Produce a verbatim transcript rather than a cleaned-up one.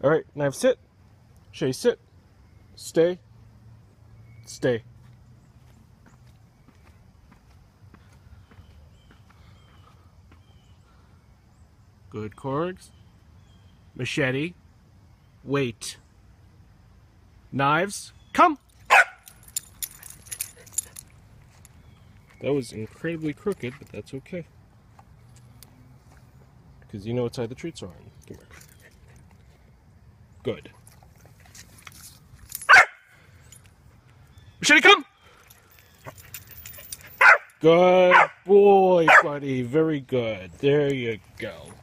Alright, Knife, sit. Shay, sit. Stay. Stay. Good, Corgéz. Machete. Wait. Knives. Come! That was incredibly crooked, but that's okay. Because you know what side the treats are on. Come here. Good. Machete, come! Good boy, buddy. Very good. There you go.